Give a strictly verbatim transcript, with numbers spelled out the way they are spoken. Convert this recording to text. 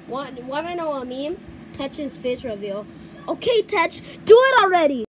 Want, want to know a meme? Tetch's face reveal. Okay, Tetch, do it already!